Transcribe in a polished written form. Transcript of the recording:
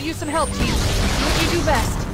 use some help, team. Do what you do best.